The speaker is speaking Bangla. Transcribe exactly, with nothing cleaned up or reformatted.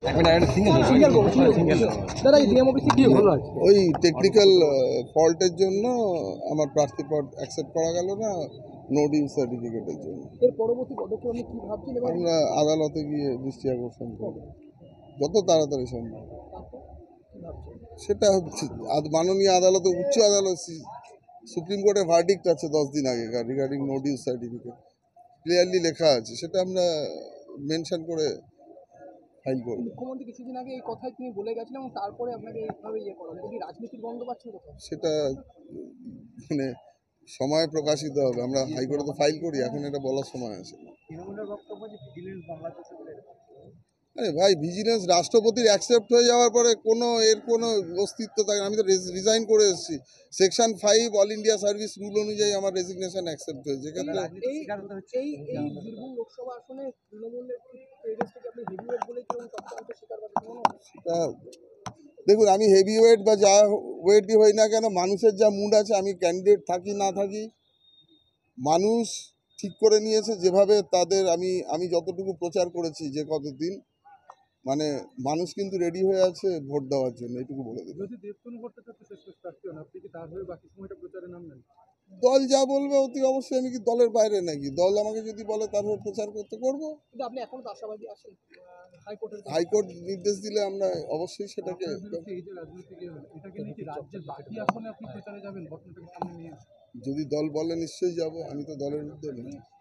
ওই টেকনিক্যাল ফল্টের জন্য আমার প্রার্থী পদ অ্যাকসেপ্ট করা গেল না, নো ডিউ সার্টিফিকেটের জন্য। এর পরবর্তী পদক্ষেপ আপনি কি ভাবছেন? আমরা আদালতে গিয়ে দৃষ্টি আকর্ষণ করব যত তাড়াতাড়ি সম্ভব। সেটা হচ্ছে মাননীয় আদালতে, উচ্চ আদালত, সুপ্রিম কোর্টের ভার্ডিক্ট আছে দশ দিন আগেকার regarding no due certificate, clearly লেখা আছে, সেটা আমরা মেনশন করে ফাইল করব। মুখ্যমন্ত্রী কিছুদিন আগে এই কথাই তিনি বলে গেছিলেন এবং তারপরে আপনাকে এইভাবে ইয়ে করা, যদি রাজনীতির বন্ধ পাচ্ছেন কোথাও? সেটা মানে সময় প্রকাশিত হবে। আমরা হাইকোর্টে তো ফাইল করি, এখন এটা বলার সময় আছে। তৃণমূলের বক্তব্য যে ভিজিলেন্স বাংলাদেশে বলে, আরে ভাই, ভিজিলেন্স রাষ্ট্রপতির অ্যাকসেপ্ট হয়ে যাওয়ার পরে কোনো এর কোনো অস্তিত্ব থাকে। আমি তো রিজাইন করে এসেছি, section five all India service rule অনুযায়ী আমার রেজিগনেশন অ্যাকসেপ্ট হয়েছে। এক্ষেত্রে এই এই এই বীরভূম লোকসভা আসনে তৃণমূলের থেকে আপনি হেভিওয়েট বলে কেউ চক্রান্ত শিকার করেন? দেখুন, আমি হেভি ওয়েট বা যা ওয়েটই হই না কেন, মানুষের যা মুড আছে, আমি ক্যান্ডিডেট থাকি না থাকি, মানুষ ঠিক করে নিয়েছে যেভাবে তাদের, আমি আমি যতটুকু প্রচার করেছি যে কতদিন, মানে মানুষ কিন্তু রেডি হয়ে আছে ভোট দেওয়ার জন্য, এটুকু বলে দেব। দল যা বলবে অতি অবশ্যই, আমি কি দলের বাইরে নাকি? দল আমাকে যদি বলে তার হয়ে প্রচার করতে করবো। আপনি এখন তো আশাবাদী আছেন হাইকোর্টের হাইকোর্ট নির্দেশ দিলে আমরা অবশ্যই সেটাকে, যদি দল বলে নিশ্চয়ই যাব, আমি তো দলের মধ্যে নেই।